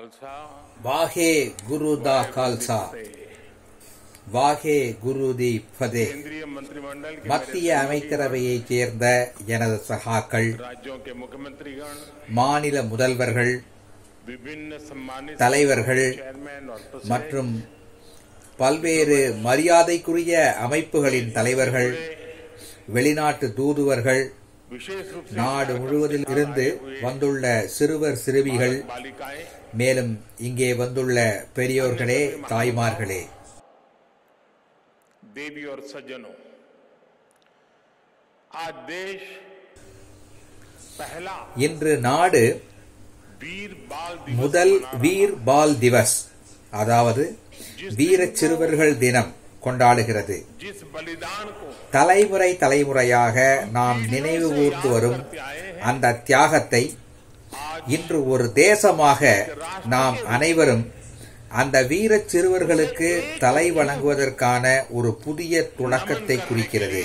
वाहे गुरु दा खालसा வாகே குரு தி ஃபதே. மத்திய அமைச்சரவையைச் சேர்ந்த எனது சகாக்கள், மாநில முதல்வர்கள், தலைவர்கள் மற்றும் பல்வேறு மரியாதைக்குரிய அமைப்புகளின் தலைவர்கள், வெளிநாட்டு தூதுவர்கள், நாடு முழுவதில் இருந்து வந்துள்ள சிறுவர் சிறுமிகள், மேலும் இங்கே வந்துள்ள பெரியோர்களே, தாய்மார்களே, देवी और सज्जनों, आज देश पहला இன்று நாடு முதல் வீர் பால் திவஸ், அதாவது வீரச் சிறுவர்கள் தினம் கொண்டாடுகிறது. தலைமுறை தலைமுறையாக நாம் நினைவு கூர்ந்து வரும் அந்த தியாகத்தை இன்று ஒரு தேசமாக நாம் அனைவரும் அந்த வீரச் சிறுவர்களுக்கு தலை வணங்குவதற்கான ஒரு புதிய தொடக்கத்தை குறிக்கிறது.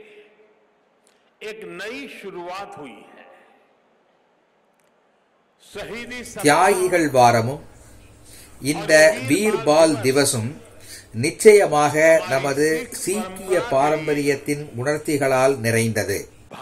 தியாகிகள் வாரமும் இந்த வீர் பால் திவசும் நிச்சயமாக நமது சீக்கிய பாரம்பரியத்தின் உணர்ச்சிகளால் நிறைந்தது.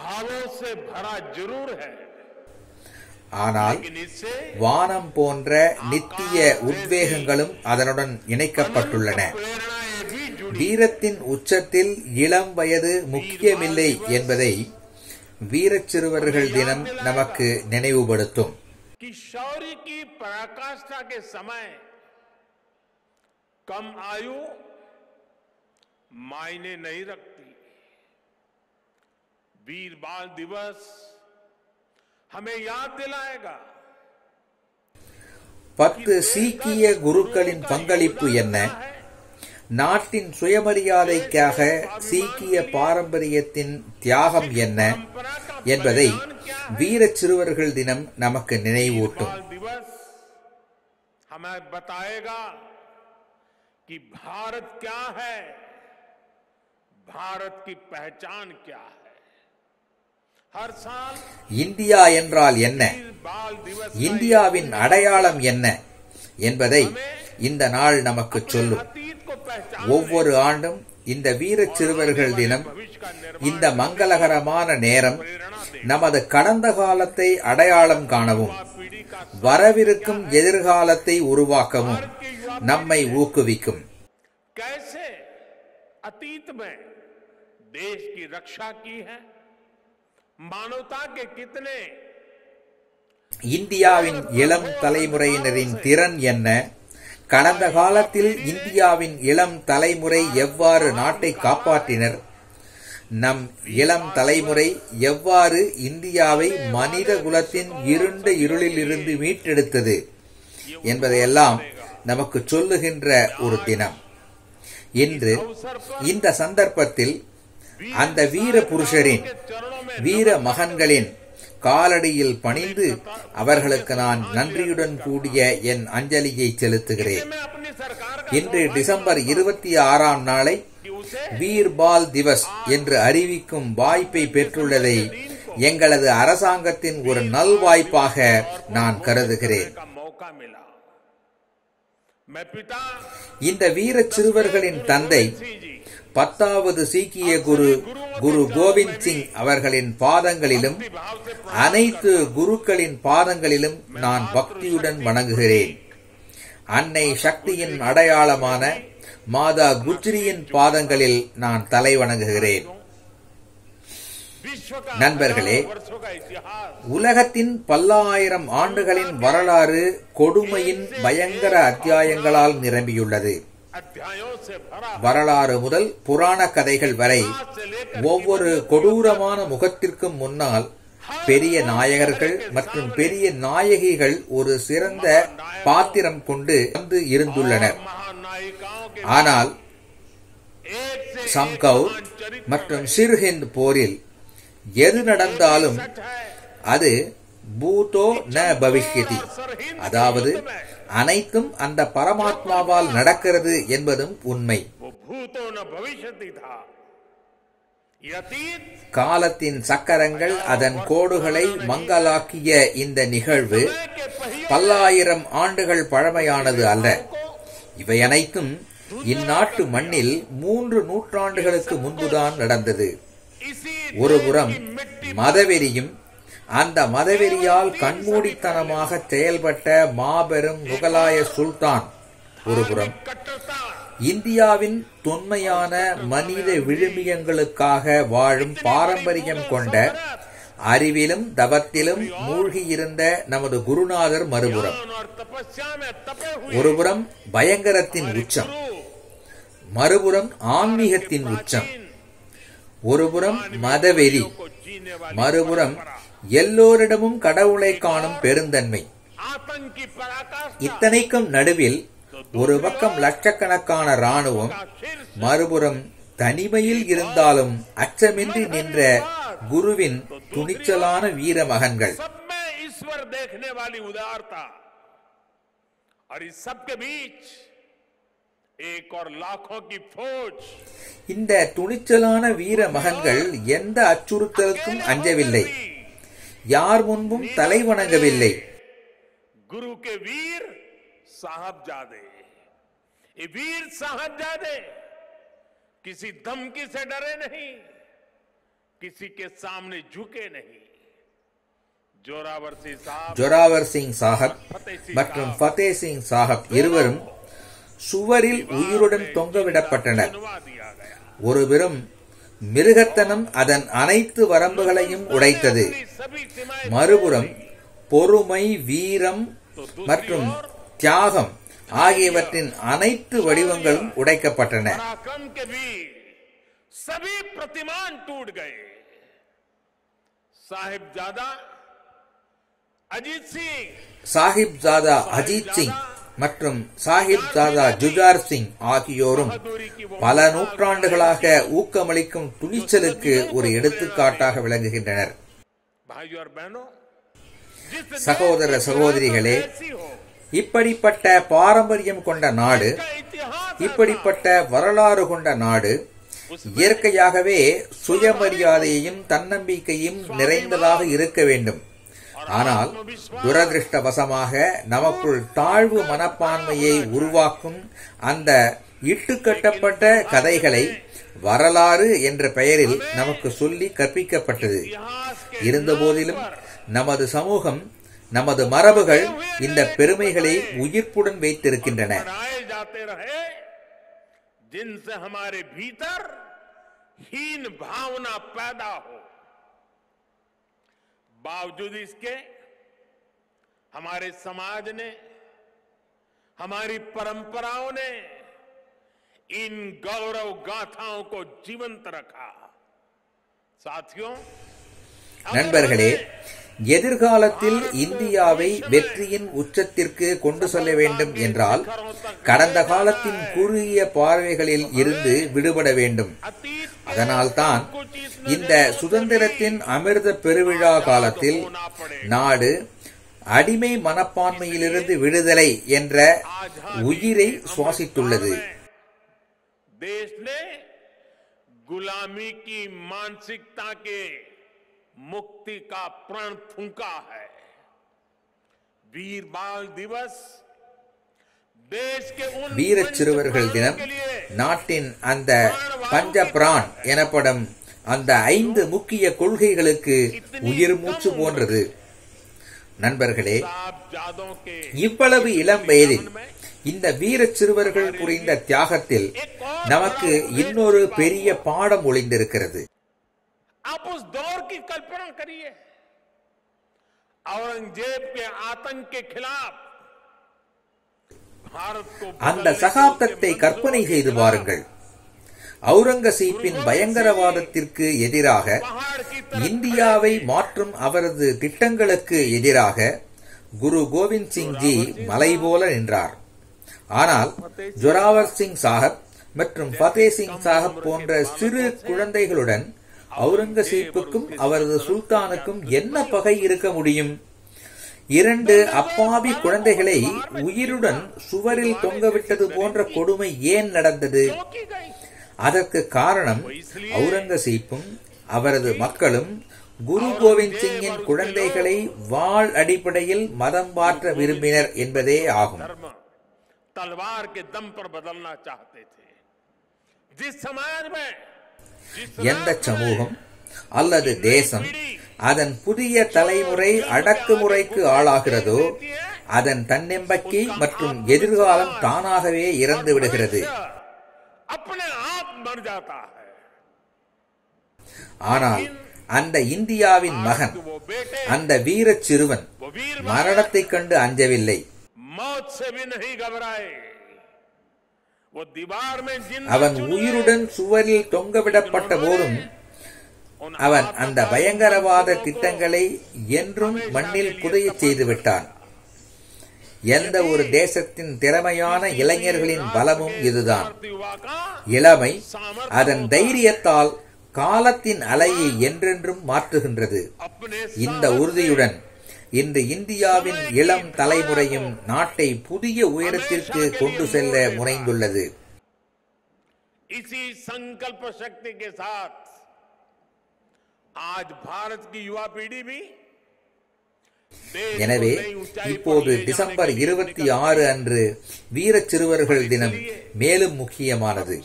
ஆனால் வானம் போன்ற நித்திய உத்வேகங்களும் அதனுடன் இணைக்கப்பட்டுள்ளன. வீரத்தின் உச்சத்தில் இளம் வயது முக்கியமில்லை என்பதை வீரச் சிறுவர்கள் தினம் நமக்கு நினைவுபடுத்தும். कम आयु मायने नहीं रखती. वीर बाल दिवस हमें याद दिलाएगा. 10 சீக்கிய குருக்களின் பங்களிப்பு என்ன, நாட்டின் சுயமரியாதைக்காக சீக்கிய பாரம்பரியத்தின் தியாகம் என்ன என்பதை வீரச் சிறுவர்கள் தினம் நமக்கு நினைவூட்டும். हमें बताएगा कि भारत क्या है, भारत की पहचान क्या है. हर साल இந்தியா என்றால் என்ன, இந்தியாவின் அடையாளம் என்ன என்பதை இந்த நாள் நமக்கு சொல்லும். ஒவ்வொரு ஆண்டும் இந்த வீரச் சிறுவர்கள் தினம், இந்த மங்களகரமான நேரம் நமது கடந்த காலத்தை அடையாளம் காணவும் வரவிருக்கும் எதிர்காலத்தை உருவாக்கவும் நம்மை ஊக்குவிக்கும். कैसे अतीत में देश की रक्षा की है, मानवता के कितने இந்தியாவின் இளம் தலைமுறையினரின் திறன் என்ன, கடந்த காலத்தில் இந்தியாவின் இளம் தலைமுறை எவ்வாறு நாட்டை காப்பாற்றினர், நம் இளம் தலைமுறை எவ்வாறு இந்தியாவை மனித குலத்தின் இருண்ட இருளில் இருந்து மீட்டெடுத்தது என்பதையெல்லாம் நமக்கு சொல்லுகின்ற ஒரு தினம். இன்று இந்த சந்தர்ப்பத்தில் அந்த வீர புருஷரின், வீர மகன்களின் காலடியில் பணிந்து அவர்களுக்கு நான் நன்றியுடன் கூடிய என் அஞ்சலியை செலுத்துகிறேன். இன்று டிசம்பர் 26ஆம் நாளை வீர் பால் திவஸ் என்று அறிவிக்கும் வாய்ப்பை பெற்றுள்ளதை எங்களது அரசாங்கத்தின் ஒரு நல்வாய்ப்பாக நான் கருதுகிறேன். இந்த வீரச் சிறுவர்களின் தந்தை 10வது சீக்கிய குரு கோவிந்த் சிங் அவர்களின் பாதங்களிலும் அனைத்து குருக்களின் பாதங்களிலும் நான் பக்தியுடன் வணங்குகிறேன். அன்னை சக்தியின் அடையாளமான மாதா குஜ்ரியின் பாதங்களில் நான் தலை வணங்குகிறேன். நண்பர்களே, உலகத்தின் பல்லாயிரம் ஆண்டுகளின் வரலாறு கொடுமையின் பயங்கர அத்தியாயங்களால் நிரம்பியுள்ளது. வரலாறு முதல் புராண கதைகள் வரை ஒவ்வொரு கொடூரமான முகத்திற்கும் முன்னால் பெரிய நாயகர்கள் மற்றும் பெரிய நாயகிகள் ஒரு சிறந்த பாத்திரம் கொண்டு வந்து இருந்துள்ளனர். ஆனால் சம்கௌர் மற்றும் சிர்ஹிந்த் போரில் எது நடந்தாலும் அது பூதோ ந பவிஷ்யதி, அதாவது அனைத்தும் அந்த பரமாத்மாவால் நடக்கிறது என்பதும் உண்மை. ये अतीत காலத்தின் சக்கரங்கள் அதன் கோடுகளை மங்கலாக்கிய இந்த நிகழ்வு பல்லாயிரம் ஆண்டுகள் பழமையானது அல்ல. இவை அனைத்தும் இந்நாட்டு மண்ணில் 3 நூற்றாண்டுகளுக்கு முன்புதான் நடந்தது. ஒருபுறம் மதவெறியும் அந்த மதவெறியால் கண்மூடித்தனமாக செயல்பட்ட மாபெரும் முகலாய சுல்தான் ஒருபுறம், இந்தியாவின் தொன்மையான மனித விழுமியங்களுக்காக வாழும் பாரம்பரியம் கொண்ட அறிவிலும் தவத்திலும் மூழ்கியிருந்த நமது குருநாதர் மறுபுறம். ஒருபுறம் பயங்கரத்தின் உச்சம், மறுபுறம் ஆன்மீகத்தின் உச்சம். ஒருபுறம் மதவெறி, மறுபுறம் எல்லோரிடமும் கடவுளை காணும் பெருந்தன்மை. இத்தனைக்கும் நடுவில் ஒரு பக்கம் லட்சக்கணக்கான ராணுவம், மறுபுறம் தனிமையில் இருந்தாலும் அச்சமின்றி நின்ற குருவின் துணிச்சலான வீர மகன்கள். இந்த துணிச்சலான வீர மகன்கள் எந்த அச்சுறுத்தலுக்கும் அஞ்சவில்லை, யார் முன்பும் தலை வணங்கவில்லை. गुरु के वीर साहबजादे, ये वीर साहबजादे किसी धमकी से डरे नहीं, किसी के सामने झुके नहीं. ஜோராவர் சிங் சாஹப் மற்றும் ஃபதே சிங் சாஹப் இருவரும் சுவரில் உயிருடன் தொங்கவிடப்பட்டனர். ஒருபுறம் மிருகத்தனம் அதன் அனைத்து வரம்புகளையும் உடைத்தது, மறுபுறம் பொறுமை, வீரம் மற்றும் தியாகம் ஆகியவற்றின் அனைத்து வடிவங்களும் உடைக்கப்பட்டன. சாஹிப்ஜாதா அஜித் சிங் மற்றும் சாஹிப்ஜாதா ஜுஜார் சிங் ஆகியோரும் பல நூற்றாண்டுகளாக ஊக்கமளிக்கும் துணிச்சலுக்கு ஒரு எடுத்துக்காட்டாக விளங்குகின்றனர். சகோதர சகோதரிகளே, இப்படிப்பட்ட பாரம்பரியம் கொண்ட நாடு, இப்படிப்பட்ட வரலாறு கொண்ட நாடு இயற்கையாகவே சுயமரியாதையையும் தன்னம்பிக்கையும் நிறைந்ததாக இருக்க வேண்டும். ஆனால் துரதிருஷ்டவசமாக நமக்குள் தாழ்வு மனப்பான்மையை உருவாக்கும் அந்த இட்டுக்கட்டப்பட்ட கதைகளை வரலாறு என்ற பெயரில் நமக்கு சொல்லி கற்பிக்கப்பட்டது. இருந்தபோதிலும் நமது சமூகம், நமது மரபுகள் இந்த பெருமைகளை உயிர்ப்புடன் வைத்திருக்கின்றன. जिनसे हमारे भीतर हीन भावना पैदा हो, बावजूद इसके हमारे समाज ने, हमारी परंपराओं ने इन गौरव गाथाओं को जीवंत रखा. साथियों, நண்பர்களே, எதிர்காலத்தில் இந்தியாவை வெற்றியின் உச்சத்திற்கு கொண்டு செல்ல வேண்டும் என்றால் கடந்த காலத்தின் குறுகிய பார்வைகளில் இருந்து விடுபட வேண்டும். அதனால்தான் இந்த சுதந்திரத்தின் அமிர்த பெருவிழா காலத்தில் நாடு அடிமை மனப்பான்மையிலிருந்து விடுதலை என்ற உயிரை சுவாசித்துள்ளது. गुलामी की मानसिकता के मुक्ति का प्रण फूंका है. वीर बाल दिवस देश के उन வீரச் சிறுவர்கள் தினம் நாட்டின் அந்த பஞ்சபிரான் எனப்படும் அந்த 5 முக்கிய கொள்கைகளுக்கு உயிர் மூச்சு போன்றது. நண்பர்களே, இவ்வளவு இளம் வயதில் இந்த வீரச் சிறுவர்கள் புரிந்த தியாகத்தில் நமக்கு இன்னொரு பெரிய பாடம் ஒளிந்திருக்கிறது. आप उस दौर की कल्पना करिए, औरंगजेब के आतंक के खिलाफ भारत को அந்த சகாப்தத்தை கற்பனை செய்து பாருங்கள். அவுரங்கசீப்பின் பயங்கரவாதத்திற்கு எதிராக, இந்தியாவை மாற்றும் அவரது திட்டங்களுக்கு எதிராக குரு கோவிந்த் சிங் ஜி மலை போல நின்றார். ஆனால் ஜோராவர் சிங் சாஹப் மற்றும் ஃபதே சிங் சாஹப் போன்ற சிறு குழந்தைகளுடன் அவுரங்கசீப்புக்கும் அவரது சுல்தானுக்கும் என்ன பகை இருக்க முடியும்? 2 அப்பாவி உயிருடன் சுவரில் தொங்கவிட்டது போன்ற கொடுமை ஏன் நடந்தது? அதற்கு காரணம் அவுரங்கசீப்பும் அவரது மக்களும் குரு கோவிந்த் சிங்கின் குழந்தைகளை வாள் அடிப்படையில் மதம் மாற்ற விரும்பினர் என்பதே ஆகும். எந்த சமூகம் அல்லது தேசம் அதன் புதிய தலைமுறை அடக்குமுறைக்கு ஆளாகிறதோ அதன் தன்னம்பிக்கை மற்றும் எதிர்காலம் தானாகவே இறந்து விடுகிறது. ஆனால் அந்த இந்தியாவின் மகன், அந்த வீரச் சிறுவன் மரணத்தைக் கண்டு அஞ்சவில்லை. அவன் உயிருடன் சுவரில் தொங்கவிடப்பட்ட போதும் அவன் அந்த பயங்கரவாத திட்டங்களை என்றும் மண்ணில் புதைய செய்துவிட்டான். எந்த ஒரு தேசத்தின் திறமையான இளைஞர்களின் பலமும் இதுதான். இளமை அதன் தைரியத்தால் காலத்தின் அலையை என்றென்றும் மாற்றுகின்றது. இந்த உறுதியுடன் இன்று இந்தியாவின் இளம் தலைமுறையும் நாட்டை புதிய உயரத்திற்கு கொண்டு செல்ல முனைந்துள்ளது. எனவே இப்போது டிசம்பர் 26 அன்று வீரச் சிறுவர்கள் தினம் மேலும் முக்கியமானது.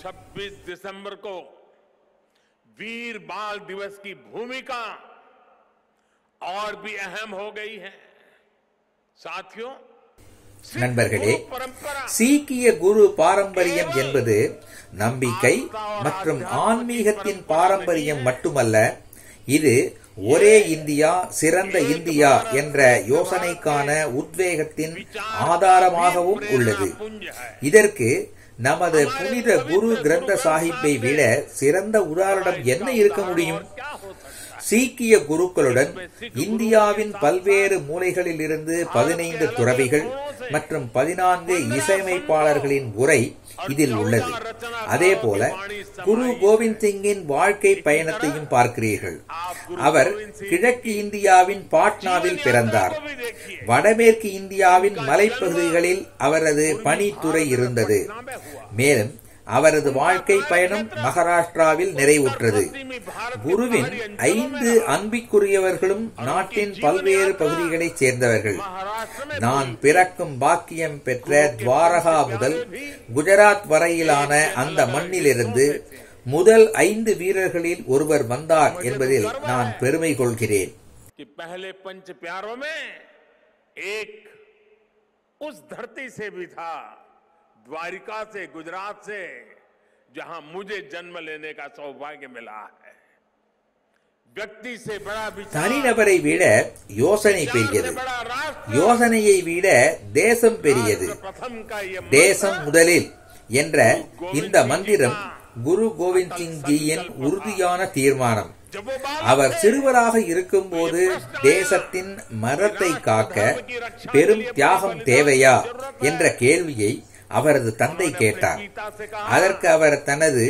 वीर बाल दिवस की भूमिका और भी अहम हो गई है. साथियों, நண்பர்களே, சீக்கிய குரு பாரம்பரியம் என்பது நம்பிக்கை மற்றும் ஆன்மீகத்தின் பாரம்பரியம் மட்டுமல்ல, இது ஒரே இந்தியா சிறந்த இந்தியா என்ற யோசனைக்கான உத்வேகத்தின் ஆதாரமாகவும் உள்ளது. இதற்கு நமது புனித குரு கிரந்த சாஹிப்பை விட சிறந்த உதாரணம் என்ன இருக்க முடியும்? சீக்கிய குருக்களுடன் இந்தியாவின் பல்வேறு மூலைகளில் இருந்து 15 துறவிகள் மற்றும் 14 இசையமைப்பாளர்களின் உரை இதில் உள்ளது. அதே போல குரு கோவிந்த் சிங்கின் வாழ்க்கை பயணத்தையும் பார்க்கிறீர்கள். அவர் கிழக்கு இந்தியாவின் பாட்னாவில் பிறந்தார். வடமேற்கு இந்தியாவின் மலைப்பகுதிகளில் அவரது பணித்துறை இருந்தது. மேலும் அவரது வாழ்க்கை பயணம் மகாராஷ்டிராவில் நிறைவுற்றது. குருவின் 5 அன்பிற்குரியவர்களும் நாட்டின் பல்வேறு பகுதிகளைச் சேர்ந்தவர்கள். நான் பிறக்கும் பாக்கியம் பெற்ற துவாரகா முதல் குஜராத் வரையிலான அந்த மண்ணிலிருந்து முதல் 5 வீரர்களில் ஒருவர் வந்தார் என்பதில் நான் பெருமை கொள்கிறேன். द्वारिका से, गुजरात से, जहां मुझे जन्म लेने का सौभाग्य मिला है. व्यक्ति से बड़ा विचार, தனிநபரை விட யோசனை பெரியது, யோசனையை விட தேசம் பெரியது, தேசம் முதலில் என்ற இந்த மந்திரம் குரு கோவிந்த் சிங் ஜியின் உறுதியான தீர்மானம். அவர் சிறுவராக இருக்கும்போது தேசத்தின் மரத்தை காக்க பெரும் தியாகம் தேவையா என்ற கேள்வியை அவரது தந்தை கேட்டார். அதற்கு அவர் தனது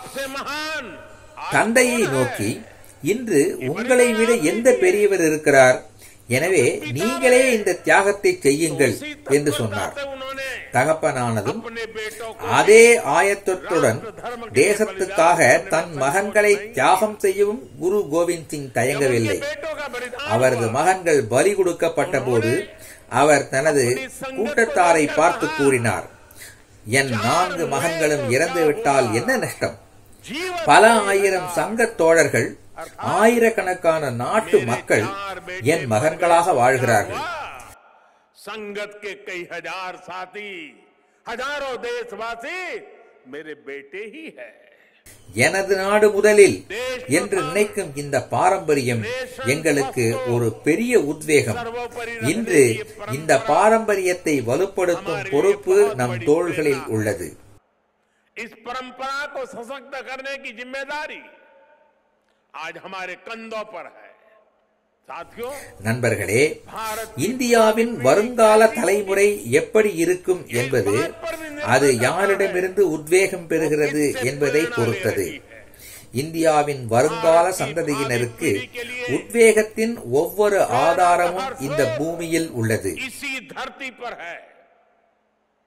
தந்தையை நோக்கி, இன்று உங்களை விட எந்த பெரியவர் இருக்கிறார்? எனவே நீங்களே இந்த தியாகத்தை செய்யுங்கள் என்று சொன்னார். தகப்பனானதும் அதே ஆயத்தத்துடன் தேசத்துக்காக தன் மகன்களை தியாகம் செய்யவும் குரு கோவிந்த் சிங் தயங்கவில்லை. அவரது மகன்கள் பலி கொடுக்கப்பட்ட போது அவர் தனது கூட்டத்தாரை பார்த்து கூறினார், என் 4 மகன்களும் இறந்துவிட்டால் என்ன நஷ்டம்? பல ஆயிரம் சங்க தோழர்கள், ஆயிரக்கணக்கான நாட்டு மக்கள் என் மகன்களாக வாழ்கிறார்கள். संगत के कई हजार साथी, हजारों देशवासी मेरे बेटे ही है. எனது நாடு முதலில் என்று நினைக்கும் இந்த பாரம்பரியம் எங்களுக்கு ஒரு பெரிய உத்வேகம். இன்று இந்த பாரம்பரியத்தை வலுப்படுத்தும் பொறுப்பு நம் தோள்களில் உள்ளது. इस परंपरा को सशक्त करने की जिम्मेदारी आज हमारे कंधों पर है. நண்பர்களே, இந்தியாவின் வருங்கால தலைமுறை எப்படி இருக்கும் என்பது அது யாரிடமிருந்து உத்வேகம் பெறுகிறது என்பதை பொறுத்தது. இந்தியாவின் வருங்கால சந்ததியினருக்கு உத்வேகத்தின் ஒவ்வொரு ஆதாரமும் இந்த பூமியில் உள்ளது.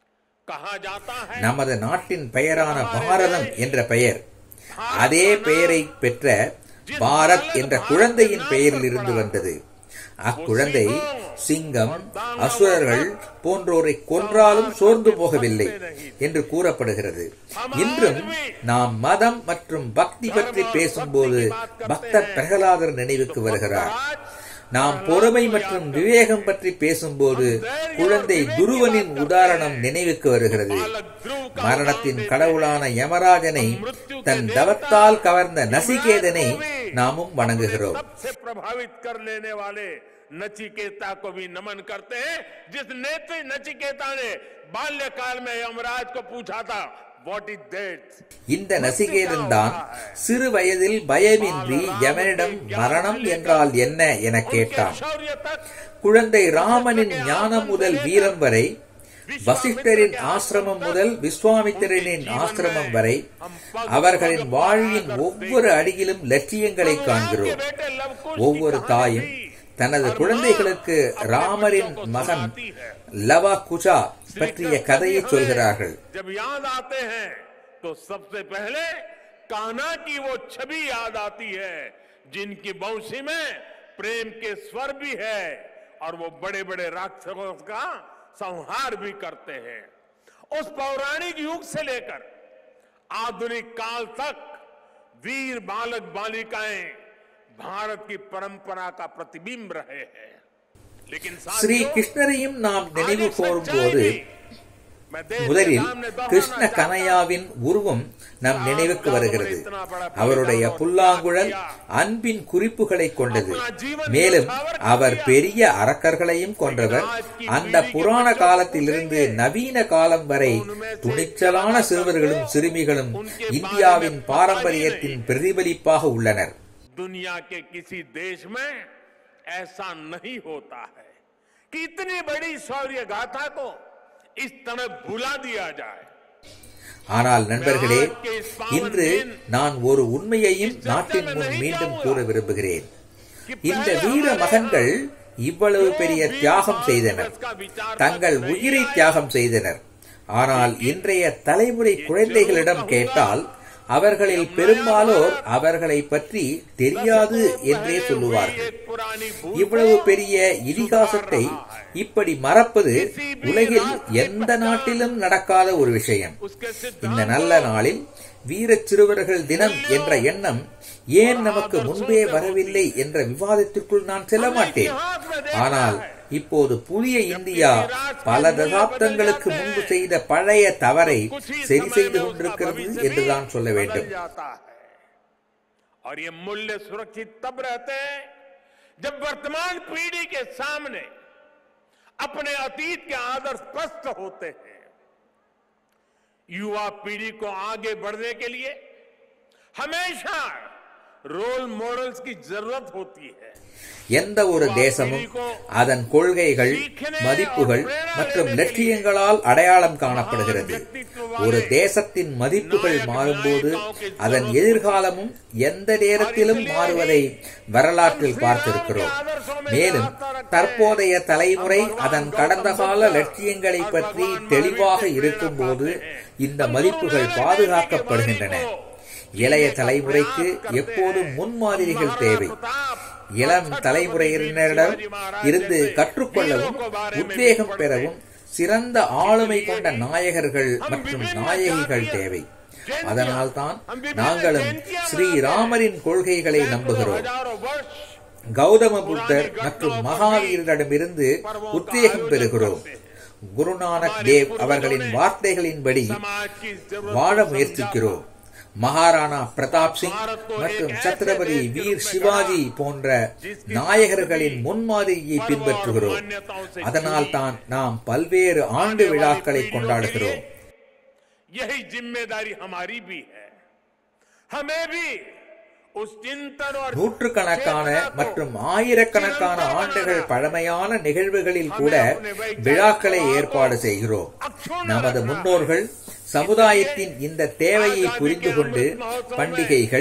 कहा जाता है நமது நாட்டின் பெயரான பாரதம் என்ற பெயர் அதே பெயரை பெற்ற பாரத் என்ற குழந்தையின் பெயரில் இருந்து வந்தது. அக்குழந்தை சிங்கம், அசுரர்கள் போன்றோரை கொன்றாலும் சோர்ந்து போகவில்லை என்று கூறப்படுகிறது. இன்றும் நாம் மதம் மற்றும் பக்தி பற்றி பேசும்போது பக்தர் பிரகலாதர் நினைவுக்கு வருகிறார். நாம் பொறுமை மற்றும் விவேகம் பற்றி பேசும்போது குழந்தை துருவனின் உதாரணம் நினைவுக்கு வருகிறது. மரணத்தின் கடவுளான யமராஜனை தன் தவத்தால் கவர்ந்த நசிகேதனை நாமும் வணங்குகிறோம். नचिकेता को भी नमन करते हैं, जिस नेत्री नचिकेता ने बाल्यकाल में यमराज को पूछा था व्हाट इज दैट. இந்த நசிகேதன் தான் சிறு வயதில் பயமின்றி யமனிடம் மரணம் என்றால் என்ன என கேட்டான். குழந்தை ராமனின் ஞானம் முதல் வீரம் வரை, வசிஷ்டரின் ஆசிரமம் முதல் விஸ்வாமித்திரனின் ஆசிரமம் வரை அவர்களின் வாழ்வின் ஒவ்வொரு அடியிலும் லட்சியங்களை காண்கிறோம். ஒவ்வொரு தாயும் தனது குழந்தைகளுக்கு ராமரின் மகன் லவ குஷா பற்றிய கதையை சொல்கிறார்கள். जब याद आते हैं तो सबसे पहले कान्हा की वो छवि याद आती है जिनकी बंशी में प्रेम के स्वर भी है और वो बड़े बड़े राक्षसों का संहार भी करते हैं. उस पौराणिक युग से लेकर आधुनिक काल तक वीर बालक बालिकाएं भारत की परंपरा का प्रतिबिंब रहे हैं. लेकिन ஸ்ரீ கிருஷ்ணரையும் நாம் நினைவு கூறும்போது முதலில் கிருஷ்ண கனையாவின் உருவம் நம் நினைவுக்கு வருகிறது. அவருடைய புல்லாங்குழல் அன்பின் குறிப்புகளை கொண்டது. மேலும் அவர் பெரிய அரக்கர்களையும் கொன்றவர். அந்த புராண காலத்திலிருந்து நவீன காலம் வரை துணிச்சலான சிறுவர்களும் சிறுமிகளும் இந்தியாவின் பாரம்பரியத்தின் பிரதிபலிப்பாக உள்ளனர். दुनिया के किसी देश में ऐसा नहीं होता है कि इतनी बड़ी शौर्य गाथा को इस तरह भुला दिया जाए. ஆனால் நண்பர்களே, இன்று நான் ஒரு உண்மையையும் நாட்டின் முன் மீண்டும் கூற விரும்புகிறேன். இந்த வீர மகன்கள் இவ்வளவு பெரிய தியாகம் செய்தனர், தங்கள் உயிரை தியாகம் செய்தனர். ஆனால் இன்றைய தலைமுறை குழந்தைகளிடம் கேட்டால் அவர்களில் பெரும்பாலோர் அவர்களை பற்றி தெரியாது என்றே சொல்லுவார்கள். இவ்வளவு பெரிய இதிகாசத்தை இப்படி மறப்பது உலகில் எந்த நாட்டிலும் நடக்காத ஒரு விஷயம். இந்த நல்ல நாளில் வீரச் சிறுவர்கள் தினம் என்ற எண்ணம் ஏன் நமக்கு முன்பே வரவில்லை என்ற விவாதத்திற்குள் நான் செல்ல மாட்டேன். ஆனால் இப்போது புதிய இந்தியா பல தசாப்தங்களுக்கு முன்பு செய்த பழைய தவறை சரி செய்து கொண்டிருக்கிறது என்றுதான் சொல்ல வேண்டும். और ये मूल्य सुरक्षित तब रहते हैं जब वर्तमान पीढ़ी के सामने अपने अतीत के आदर्श स्पष्ट होते हैं. युवा पीढ़ी को आगे बढ़ने के लिए हमेशा रोल मॉडल्स की जरूरत होती है. எந்த ஒரு தேசமும் அதன் கொள்கைகள், மதிப்புகள் மற்றும் லட்சியங்களால் அடையாளம் காணப்படுகிறது. ஒரு தேசத்தின் மதிப்புகள் மாறும்போது அதன் எதிர்காலமும் எந்த நேரத்திலும் மாறுவதை வரலாற்றில் பார்த்திருக்கிறோம். மேலும் தற்போதைய தலைமுறை அதன் கடந்த கால லட்சியங்களை பற்றி தெளிவாக இருக்கும்போது இந்த மதிப்புகள் பாதுகாக்கப்படுகின்றன. இளைய தலைமுறைக்கு எப்போதும் முன்மாதிரிகள் தேவை. இளம் தலைமுறையினரிடம் இருந்து கற்றுக்கொள்ளவும் உத்வேகம் பெறவும் சிறந்த ஆளுமை கொண்ட நாயகர்கள் மற்றும் நாயகிகள் தேவை. அதனால்தான் நாங்களும் ஸ்ரீராமரின் கொள்கைகளை நம்புகிறோம். கௌதம புத்தர் மற்றும் மகாவீரரிடமிருந்து உத்வேகம் பெறுகிறோம். குருநானக் தேவ் அவர்களின் வார்த்தைகளின்படி வாழ முயற்சிக்கிறோம். மகாராணா பிரதாப் சிங் மற்றும் சத்ரபதி வீர் சிவாஜி போன்ற நாயகர்களின் முன்மாதிரியை பின்பற்றுகிறோம். அதனால் தான் நாம் பல்வேறு ஆண்டு விழாக்களை கொண்டாடுகிறோம். यही जिम्मेदारी हमारी भी है. हमें भी நூற்றுக்கணக்கான மற்றும் ஆயிரக்கணக்கான ஆண்டுகள் பழமையான நிகழ்வுகளில் கூட விழாக்களை ஏற்பாடு செய்கிறோம். நமது முன்னோர்கள் சமுதாயத்தின் இந்த தேவையை புரிந்து கொண்டு பண்டிகைகள்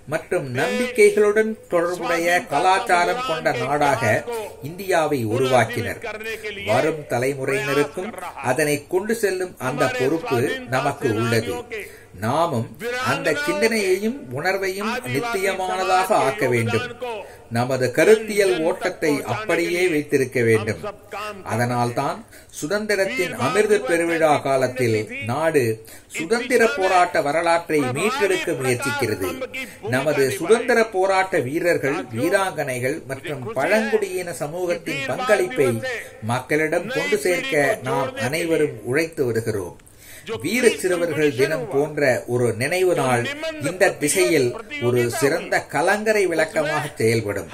மற்றும் நம்பிக்கைகளுடன் தொடர்புடைய கலாச்சாரம் கொண்ட நாடாக இந்தியாவை உருவாக்கினர். வரும் தலைமுறையினருக்கும் அதனை கொண்டு செல்லும் அந்த பொறுப்பு நமக்கு உள்ளது. நாமும் அந்த சிந்தனையையும் உணர்வையும் நித்தியமானதாக ஆக்க வேண்டும். நமது கருத்தியல் ஓட்டத்தை அப்படியே வைத்திருக்க வேண்டும். அதனால்தான் சுதந்திரத்தின் அமிர்த பெருவிழா காலத்தில் நாடு சுதந்திர போராட்ட வரலாற்றை மீட்டெடுக்க முயற்சிக்கிறது. நமது சுதந்திர போராட்ட வீரர்கள், வீராங்கனைகள் மற்றும் பழங்குடியின சமூகத்தின் பங்களிப்பை மக்களிடம் கொண்டு சேர்க்க நாம் அனைவரும் உழைத்து வருகிறோம். வீர சிறுவர்கள் தினம் போன்ற ஒரு நினைவு நாள் இந்த திசையில் ஒரு சிறந்த கலங்கரை விளக்கமாக செயல்படும்.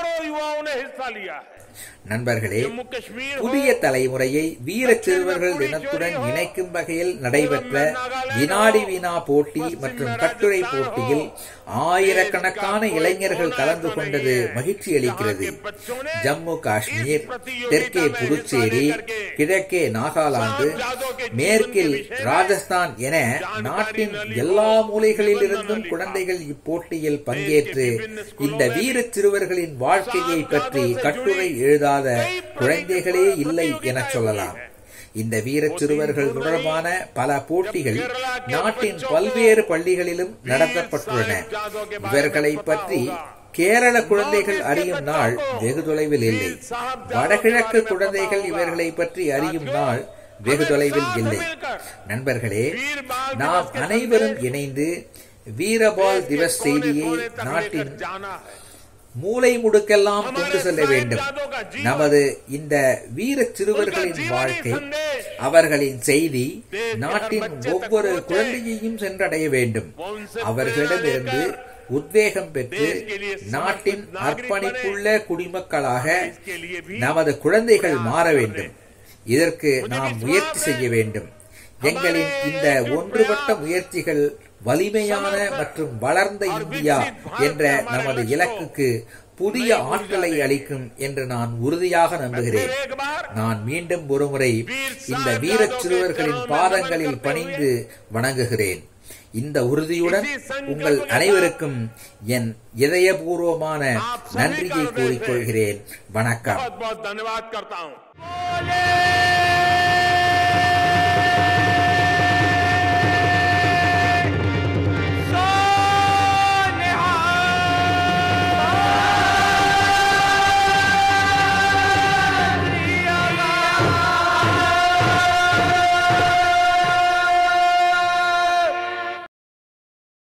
நண்பர்களே, புதிய தலைமுறையை வீர சிறுவர்கள் தினத்துடன் இணைக்கும் வகையில் நடைபெற்ற வினாடி வினா போட்டி மற்றும் கட்டுரை போட்டியில் ஆயிரக்கணக்கான இளைஞர்கள் கலந்து கொண்டது மகிழ்ச்சி அளிக்கிறது. ஜம்மு காஷ்மீர், தெற்கே புதுச்சேரி, கிழக்கே நாகாலாந்து, மேற்கில் ராஜஸ்தான் என நாட்டின் எல்லா மூலைகளில் இருந்தும் குழந்தைகள் இப்போட்டியில் பங்கேற்று இந்த வீர சிறுவர்களின் வாழ்க்கையை பற்றி கட்டுரை எழுதாத குழந்தைகளே இல்லை என சொல்லலாம். இந்த வீர சிறுவர்கள் தொடர்பான பல போட்டிகள் நாட்டின் பல்வேறு பள்ளிகளிலும் நடத்தப்பட்டுள்ளன. இவர்களை பற்றி கேரள குழந்தைகள் அறியும் நாள் வெகு தொலைவில் இல்லை. வடகிழக்கு குழந்தைகள் இவர்களை பற்றி அறியும் நாள் வெகு தொலைவில் இல்லை. நண்பர்களே, நாம் அனைவரும் இணைந்து வீரபால் திவஸ் செய்தியை நாட்டின் மூலை முடுக்கெல்லாம் கொண்டு செல்ல வேண்டும். நமது இந்த வீர சிறுவர்களின் வாழ்க்கை, அவர்களின் செய்தி நாட்டின் ஒவ்வொரு குழந்தையையும் சென்றடைய வேண்டும். அவர்களிடமிருந்து உத்வேகம் பெற்று நாட்டின் அர்ப்பணிப்புள்ள குடிமக்களாக நமது குழந்தைகள் மாற வேண்டும். இதற்கு நாம் முயற்சி செய்ய வேண்டும். எங்களின் இந்த ஒன்றுபட்ட முயற்சிகள் வலிமையான மற்றும் வளர்ந்த இந்தியா என்ற நமது இலக்குக்கு புதிய ஆற்றலை அளிக்கும் என்று நான் உறுதியாக நம்புகிறேன். நான் மீண்டும் ஒருமுறை இந்த வீர சிறுவர்களின் பாதங்களில் பணிந்து வணங்குகிறேன். இந்த உறுதியுடன் உங்கள் அனைவருக்கும் என் இதயபூர்வமான நன்றியை கூறிக்கொள்கிறேன். வணக்கம்.